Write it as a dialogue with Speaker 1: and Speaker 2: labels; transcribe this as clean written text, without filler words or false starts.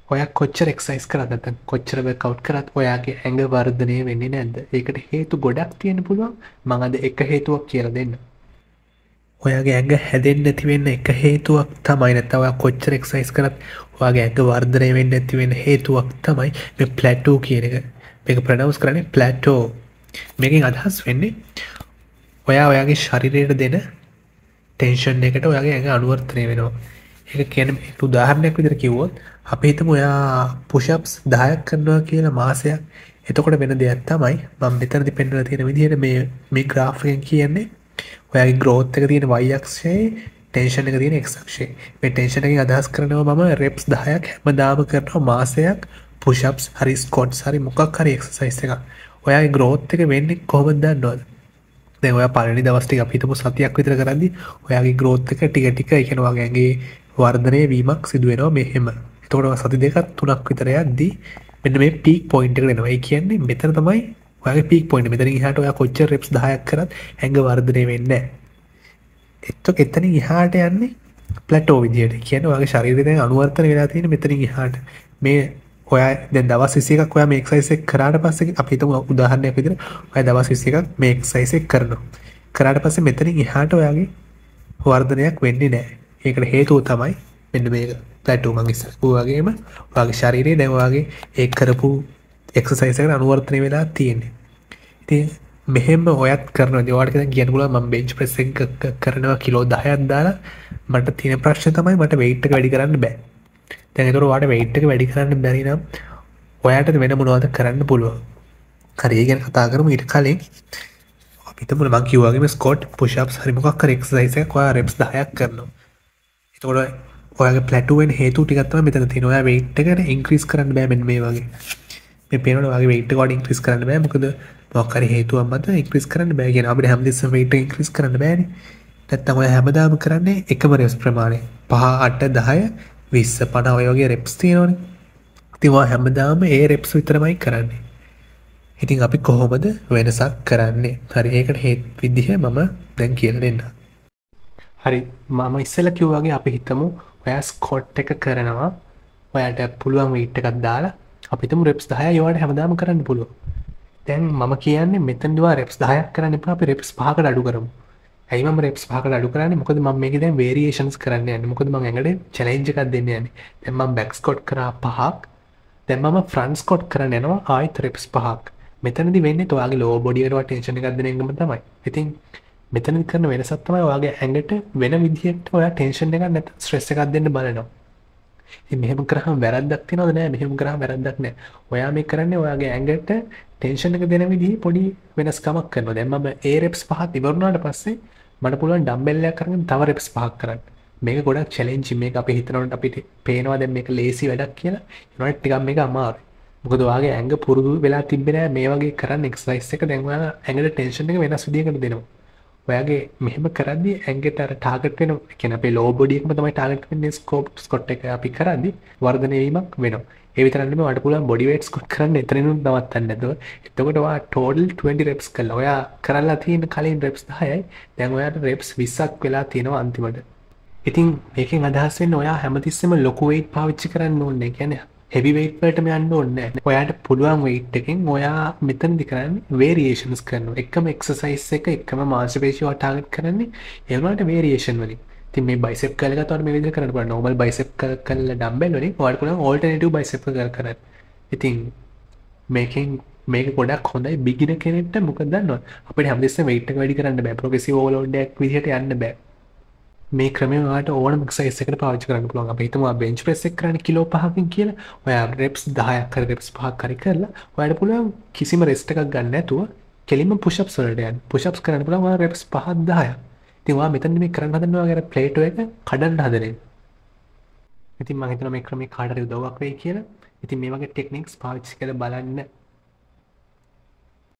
Speaker 1: ඔයා කොච්චර එක්සයිස් කරත් නැත්නම් කොච්චර වර්ක්අවුට් කරත් ඔයාගේ ඇඟ වර්ධනය වෙන්නේ නැද්ද? ඒකට හේතු ගොඩක් තියෙන්න පුළුවන්. මම අද එක හේතුවක් කියලා දෙන්නම්. ඔයාගේ ඇඟ හැදෙන්නේ නැති වෙන්න එක හේතුවක් තමයි නැත්නම් ඔයා කොච්චර එක්සයිස් කරත් ඔයාගේ ඇඟ වර්ධනය වෙන්නේ නැති වෙන්න හේතුවක් තමයි මේ ප්ලැටෝ කියන එක. මේක ප්‍රොනවුන්ස් කරන්නේ ප්ලැටෝ. මේකෙන් අදහස් වෙන්නේ ඔයා ඔයාගේ ශරීරයට දෙන ටෙන්ෂන් එකට ඔයාගේ ඇඟ අනුවර්තනය වෙනවා. ඒක කියන්නේ එක උදාහරණයක් විදිහට කිව්වොත් අපි හිතමු ඔයා පුෂ් අප්ස් 10ක් කරනවා කියලා මාසයක්. එතකොට වෙන දෙයක් තමයි මම මෙතනදී පෙන්නලා තියෙන විදිහට මේ graph එකෙන් කියන්නේ ඔයාගේ growth එක තියෙන y අක්ෂයේ ටෙන්ෂන් එක තියෙන x අක්ෂයේ. මේ ටෙන්ෂන් එකෙන් අදහස් කරනවා මම reps 10ක් හැමදාම කරනවා මාසයක් push ups හරි squats හරි මොකක් හරි exercise එකක්. ඔයාගේ growth එක වෙන්නේ කොහොමද දන්නවද? දැන් ඔයා පළවෙනි දවස් ටික අපි හිතමු සතියක් විතර කරද්දි ඔයාගේ growth එක ටික ටික ඒ කියන්නේ ඔයාගේ ඇඟේ වර්ධනය වීමක් සිදු වෙනවා මෙහෙම. එතකොට ඔයා සති දෙකක් තුනක් විතර යද්දි මෙන්න මේ peak point එකට එනවා. ඒ කියන්නේ මෙතන තමයි ඔයාගේ peak point. මෙතනින් එහාට ඔයා කොච්චර reps 10ක් කරත් ඇඟ වර්ධනය වෙන්නේ නැහැ. එතනින් එහාට යන්නේ plateau විදියට. කියන්නේ ඔයාගේ ශරීරය දැන් අනුවර්තන වෙලා තියෙන මෙතනින් එහාට. මේ ඔයා දැන් දවස් 21ක් ඔයා මේ එක්සර්සයිස් එක කරාට පස්සේ අපි හිතමු උදාහරණයක් විදිහට ඔයා දවස් 21ක් මේ එක්සර්සයිස් එක කරනවා. කරාට පස්සේ මෙතනින් එහාට ඔයාගේ වර්ධනයක් වෙන්නේ නැහැ. ඒකට හේතුව තමයි මෙන්න මේක. ප්ලැටෝ මං ඉස්සර කිව්වා වගේම ඔයාගේ ශරීරය දැන් ඔයාගේ ඒ කරපු එක්සර්සයිස් එකට අනුවර්තනය වෙලා තියෙන්නේ. ඉතින් මෙහෙම ඔයත් කරනවා. ඉතින් ඔයාලට දැන් කියන්න පුළුවන් මම බෙන්ච් ප්‍රෙස් එක කරනවා කිලෝ 10ක් දාලා මට තියෙන ප්‍රශ්නේ තමයි මට weight එක වැඩි කරන්න බෑ. දැන් ඒතකොට ඔයාලට weight එක වැඩි කරන්න බැරි නම් ඔයාට වෙන මොනවද කරන්න පුළුවන්? හරි ඒ ගැන කතා කරමු ඊට කලින් අපි හිතමු මම කිව්වා වගේම ස්ක්වොට් පුෂ් අප්ස් හරි මොකක් හරි එක්සර්සයිස් එකක් ඔයා reps 10ක් කරනවා. එතකොට ඔයාගේ ප්ලැටෝ වෙන හේතු ටිකක් තමයි මෙතන තියෙනවා. ඔයා weight එකට increase කරන්න බෑ මෙන්න මේ වගේ. මේ පේනවනේ ඔයාගේ weight එක වඩා increase කරන්න බෑ. මොකද මොකක් හරි හේතුවක් මත increase කරන්න බෑ. කියන අපිට හැමදෙස්සම weight එක increase කරන්න බෑනේ. නැත්තම් ඔයා හැමදාම කරන්නේ එකම reps ප්‍රමාණය. 5 8 10 20 50 ඔය වගේ reps තියෙනවනේ. ඉතින් ඔයා හැමදාම ඒ reps විතරමයි කරන්නේ. ඉතින් අපි කොහොමද වෙනසක් කරන්නේ? හරි ඒකට හේතු විදිහ මම දැන් කියලා දෙන්නම්. හරි මම ඉස්සෙල්ලා කිව්වා වගේ අපි හිතමු ඔයා ස්ක්වොට් එක කරනවා. ඔයාට පුළුවන් weight එකක් දාලා අපි හිතමු reps 10යි ඔයාලට හැමදාම කරන්න පුළුවන්. දැන් මම කියන්නේ මෙතනදී ඔයා reps 10ක් කරන්න එපා අපි reps 5කට අඩු කරමු. ඇයි මම reps 5කට අඩු කරන්නේ? මොකද මම මේකේ දැන් variations කරන්න යන්නේ. මොකද මම ඇඟට challenge එකක් දෙන්න යන්නේ. දැන් මම back squat කරා 5ක්. දැන් මම front squat කරන්න යනවා ආයෙත් reps 5ක්. මෙතනදී වෙන්නේ ඔයාගේ lower body එකට tension එකක් දෙන එකම තමයි. ඉතින් මෙතනදී කරන වෙනසක් තමයි ඔයාගේ ඇඟට වෙන විදිහට ඔයා tension එකක් නැත්නම් stress එකක් දෙන්න බලනවා. ඉතින් මෙහෙම කරාම වැරද්දක් තියනවද? නෑ මෙහෙම කරාම වැරද්දක් නෑ. ඔයා මේ කරන්නේ ඔයාගේ ඇඟට ටෙන්ෂන් එක දෙන විදිහේ පොඩි වෙනස්කමක් කරනවා. දැන් මම ඒ reps 5 ඉවරුනාට පස්සේ මට පුළුවන් ඩම්බෙල් එකක් අරගෙන තව reps 5ක් කරන්න. මේක ගොඩක් challenging. මේක අපි හිතනකොට අපිට පේනවා දැන් මේක ලේසි වැඩක් කියලා. ඒනොට ටිකක් මේක අමාරුයි. මොකද ඔයාගේ ඇඟ පුරුදු වෙලා තිබ්බේ නෑ මේ වගේ කරන්න එක්සර්සයිස් එක. දැන් ඔයා ඇඟට ටෙන්ෂන් එක වෙනස් විදිහකට දෙනවා. ඔයාගේ මෙහෙම කරද්දී ඇඟට අර ටාගට් වෙන කියන්නේ අපේ ලෝ බොඩි එකම තමයි ටාගට් වෙන්නේ ස්කොට් එක අපි කරද්දී වර්ධනය වීමක් වෙනවා. ඒ විතරක් නෙමෙයි ඔයාලට පුළුවන් බොඩි වේට් ස්කොට් කරන්න එතනිනුත් නවත්තන්න නැතුව. එතකොට ඔයා ටෝටල් 20 reps කළා. ඔයා කරලා තියෙන කලින් reps 10යි. දැන් ඔයාට reps 20ක් වෙලා තියෙනවා අන්තිමට. ඉතින් මේකෙන් අදහස් වෙන්නේ ඔයා හැමතිස්සෙම ලොකු weight පාවිච්චි කරන්න ඕනේ. කියන්නේ heavy weight වලටම යන්න ඕනේ නැහැ. ඔයාට පුළුවන් weight එකෙන් ඔයා මෙතනදි කරන්නේ variations කරනවා. එකම exercise එක එකම මාංශ පේශිය ඔයා target කරන්නේ ඒ වුණාට variation වලින්. ඉතින් මේ bicep curl එකත් ඔයාලා මේ විදිහට කරන්න පුළුවන්. normal bicep curl කරලා dumbbell වලින් ඔයාලට පුළුවන් alternative bicep curl කරන්න. ඉතින් මේක ගොඩක් හොඳයි beginner කෙනෙක්ට. මොකද දන්නවද? අපිට හැමදෙස්සෙම weight එක වැඩි කරන්න බෑ. progressive overload එකක් විදිහට යන්න බෑ. මේ ක්‍රමය ඔයාලට ඕනම එක්සර්සයිස් එකකට පාවිච්චි කරන්න පුළුවන්. අපි හිතමු ඔයා bench press එක කරන්නේ කිලෝ 5කින් කියලා. ඔයා reps 10ක් හරි reps 5ක් හරි කරලා ඔයාලට පුළුවන් කිසිම rest එකක් ගන්න නැතුව කෙලින්ම push ups වලට යන්න. push ups කරන්න පුළුවන් ඔයා reps 5ක් 10ක්. ඉතින් ඔයා මෙතන මේ කරන්න හදන්නේ ඔයාගේ අර ප්ලේටෝ එක කඩන්න හදන එක. ඉතින් මම හිතනවා මේ ක්‍රමේ කාටට උදව්වක් වෙයි කියලා. ඉතින් මේ වගේ ටෙක්නික්ස් පාවිච්චි කරලා බලන්න.